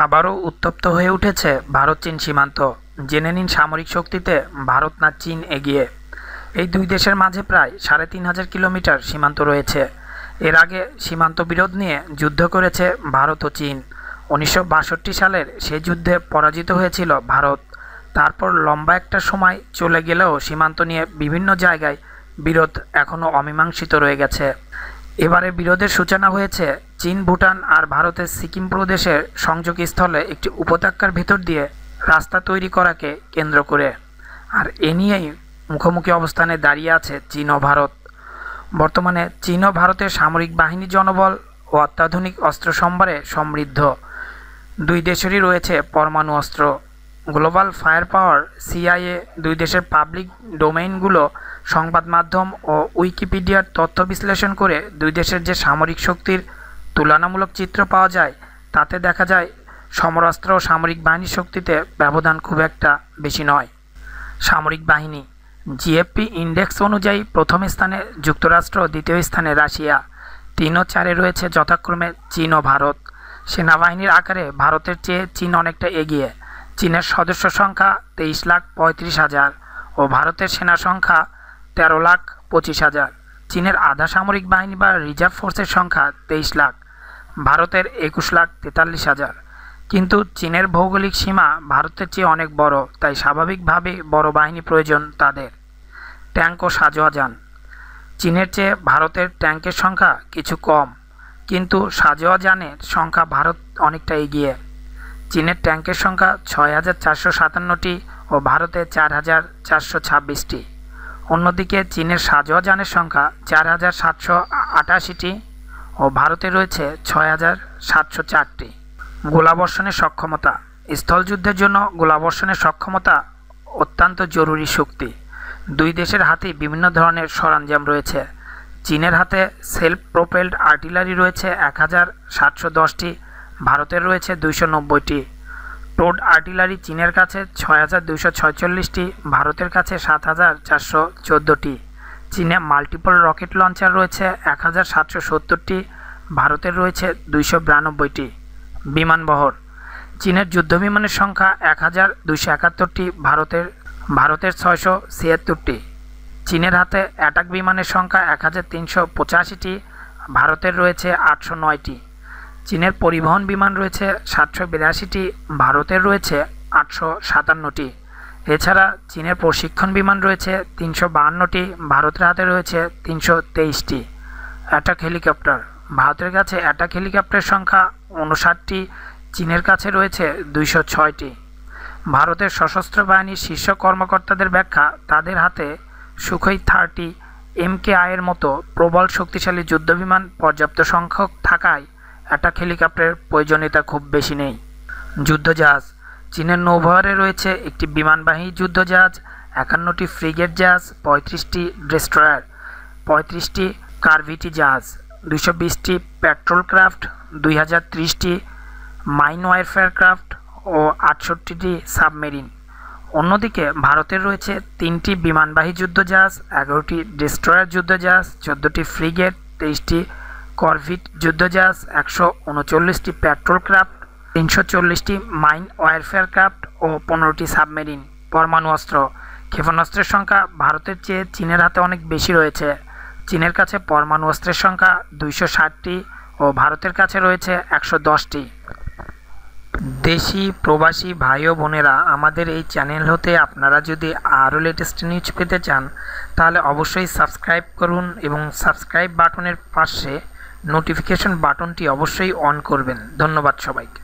আবারও উত্তপ্ত হয়ে উঠেছে ভারত চীন সীমান্ত। জেনে নিন সামরিক শক্তিতে ভারত না চীন এগিয়ে। এই দুই দেশের মাঝে প্রায় ৩,৫০০ কিলোমিটার সীমান্ত রয়েছে। এর আগে সীমান্ত বিরোধ নিয়ে যুদ্ধ করেছে ভারত ও চীন। ১৯৬২ সালের সেই যুদ্ধে পরাজিত হয়েছিল ভারত। তারপর লম্বা একটা সময় চলে গেলেও সীমান্ত নিয়ে বিভিন্ন জায়গায় বিরোধ এখনও অমীমাংসিত রয়ে গেছে। এবারে বিরোধের সূচনা হয়েছে চীন, ভুটান আর ভারতের সিকিম প্রদেশের সংযোগস্থলে একটি উপত্যকার ভেতর দিয়ে রাস্তা তৈরি করাকে কেন্দ্র করে। আর এ নিয়েই মুখোমুখি অবস্থানে দাঁড়িয়ে আছে চীন ও ভারত। বর্তমানে চীন ও ভারতের সামরিক বাহিনী জনবল ও অত্যাধুনিক অস্ত্র সম্ভারে সমৃদ্ধ। দুই দেশেরই রয়েছে পরমাণু অস্ত্র। গ্লোবাল ফায়ার পাওয়ার সিআইএ দুই দেশের পাবলিক ডোমেইনগুলো, সংবাদ মাধ্যম ও উইকিপিডিয়ার তথ্য বিশ্লেষণ করে দুই দেশের যে সামরিক শক্তির তুলনামূলক চিত্র পাওয়া যায়, তাতে দেখা যায় সমরাস্ত্র ও সামরিক বাহিনীর শক্তিতে ব্যবধান খুব একটা বেশি নয়। সামরিক বাহিনী জিএফপি ইন্ডেক্স অনুযায়ী প্রথম স্থানে যুক্তরাষ্ট্র, দ্বিতীয় স্থানে রাশিয়া, ৩ ও ৪-এ রয়েছে যথাক্রমে চীন ও ভারত। সেনাবাহিনীর আকারে ভারতের চেয়ে চীন অনেকটা এগিয়ে। চীনের সদস্য সংখ্যা ২৩,৩৫,০০০ ও ভারতের সেনা সংখ্যা ১৩,২৫,০০০। চীনের আধা সামরিক বাহিনী বা রিজার্ভ ফোর্সের সংখ্যা ২৩ লাখ, ভারতের ২১,৪৩,০০০। কিন্তু চীনের ভৌগোলিক সীমা ভারতের চেয়ে অনেক বড়, তাই স্বাভাবিকভাবে বড় বাহিনী প্রয়োজন তাদের। ট্যাঙ্ক ও সাঁজোয়া যান। চীনের চেয়ে ভারতের ট্যাঙ্কের সংখ্যা কিছু কম, কিন্তু সাঁজোয়া যানের সংখ্যা ভারত অনেকটা এগিয়ে। চীনের ট্যাঙ্কের সংখ্যা ৬,৪৫৭টি ও ভারতে ৪,৪২৬টি। অন্যদিকে চীনের সাঁজোয়া যানের সংখ্যা ৪,৭৮৮টি ও ভারতে রয়েছে ৬,৭০৪টি। গোলাবর্ষণের সক্ষমতা। স্থলযুদ্ধের জন্য গোলাবর্ষণের সক্ষমতা অত্যন্ত জরুরি শক্তি। দুই দেশের হাতেই বিভিন্ন ধরনের সরঞ্জাম রয়েছে। চীনের হাতে সেলফ প্রোপেলড আর্টিলারি রয়েছে ১,৭১০টি, ভারতের রয়েছে ২৯০টি। টোড আর্টিলারি চীনের কাছে ৬,২৪৬টি, ভারতের কাছে ৭,৪১৪টি। চীনে মাল্টিপল রকেট লঞ্চার রয়েছে ১,৭৭০টি, ভারতের রয়েছে ২৯২টি। বিমানবহর। চীনের যুদ্ধবিমানের সংখ্যা ১,২৭১টি, ভারতের ৬৭৬টি। চীনের হাতে অ্যাটাক বিমানের সংখ্যা ১,৩৮৫টি, ভারতের রয়েছে ৮০৯টি। চীনের পরিবহন বিমান রয়েছে ৭৮২টি, ভারতের রয়েছে ৮৫৭টি। এছাড়া চীনের প্রশিক্ষণ বিমান রয়েছে ৩৫২টি, ভারতের হাতে রয়েছে ৩২৩টি। Attack helicopter. ভারতের কাছে অ্যাটাক হেলিকপ্টারের সংখ্যা ৫৯টি, চীনের কাছে রয়েছে ২০৬টি। ভারতের সশস্ত্র বাহিনীর শীর্ষ কর্মকর্তাদের ব্যাখ্যা, তাদের হাতে সুখোই ৩০ MKI-এর মতো প্রবল শক্তিশালী যুদ্ধবিমান পর্যাপ্ত সংখ্যক থাকায় অ্যাটাক হেলিকপ্টারের প্রয়োজনীয়তা খুব বেশি নেই। যুদ্ধজাহাজ। চীনের নৌবহরে রয়েছে একটি বিমানবাহী যুদ্ধজাহাজ, ৫১টি ফ্রিগেট জাহাজ, ৩৫টি ডেস্ট্রয়ার, ৩৫টি কারভিটি জাহাজ, ২২০টি প্যাট্রোল ক্রাফট, ২০৩০টি মাইন ওয়ারফেয়ার ক্রাফট ও ৬৮টি সাবমেরিন। অন্যদিকে ভারতের রয়েছে ৩টি বিমানবাহী যুদ্ধজাহাজ, ১১টি ডেস্ট্রয়ার যুদ্ধজাহাজ, ১৪টি ফ্রিগেট, ২৩টি করভিট যুদ্ধজাহাজ, ১৩৯টি প্যাট্রোল ক্রাফট, ৩৪০টি মাইন ওয়ারফেয়ার ক্রাফট ও ১৫টি সাবমেরিন। পরমাণু অস্ত্র। ক্ষেপণাস্ত্রের সংখ্যা ভারতের চেয়ে চীনের হাতে অনেক বেশি রয়েছে। চীনের কাছে পরমাণু অস্ত্রের সংখ্যা ২৬০টি ও ভারতের কাছে রয়েছে ১১০টি। দেশি প্রবাসী ভাই ও বোনেরা, আমাদের এই চ্যানেল হতে আপনারা যদি আরও লেটেস্ট নিউজ পেতে চান, তাহলে অবশ্যই সাবস্ক্রাইব করুন এবং সাবস্ক্রাইব বাটনের পাশে নোটিফিকেশন বাটনটি অবশ্যই অন করবেন। ধন্যবাদ সবাইকে।